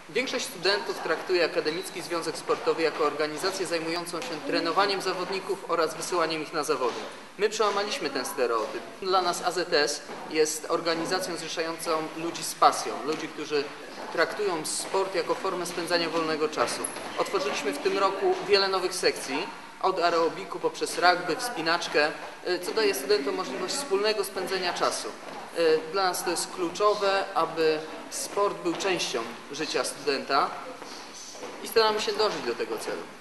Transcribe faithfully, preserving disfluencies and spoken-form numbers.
Większość studentów traktuje Akademicki Związek Sportowy jako organizację zajmującą się trenowaniem zawodników oraz wysyłaniem ich na zawody. My przełamaliśmy ten stereotyp. Dla nas A Z S jest organizacją zrzeszającą ludzi z pasją, ludzi, którzy traktują sport jako formę spędzania wolnego czasu. Otworzyliśmy w tym roku wiele nowych sekcji, od aerobiku poprzez rugby, wspinaczkę, co daje studentom możliwość wspólnego spędzenia czasu. Dla nas to jest kluczowe, aby sport był częścią życia studenta i staramy się dążyć do tego celu.